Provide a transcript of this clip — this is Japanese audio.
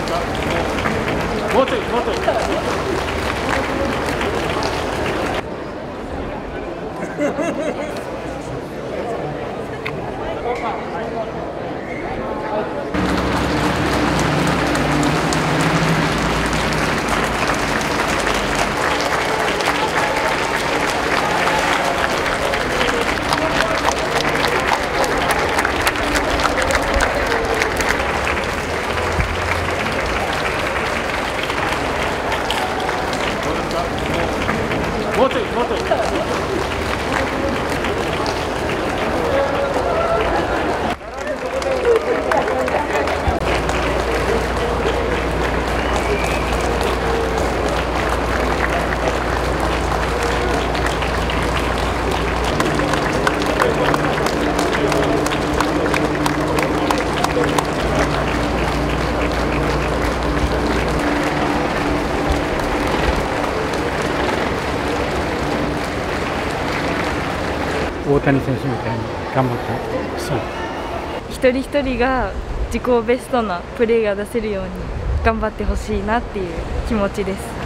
もうちょい、もうちょい。もうちょい、もうちょい。大谷選手みたいに頑張ってほしい。 一人一人が自己ベストなプレーが出せるように頑張ってほしいなっていう気持ちです。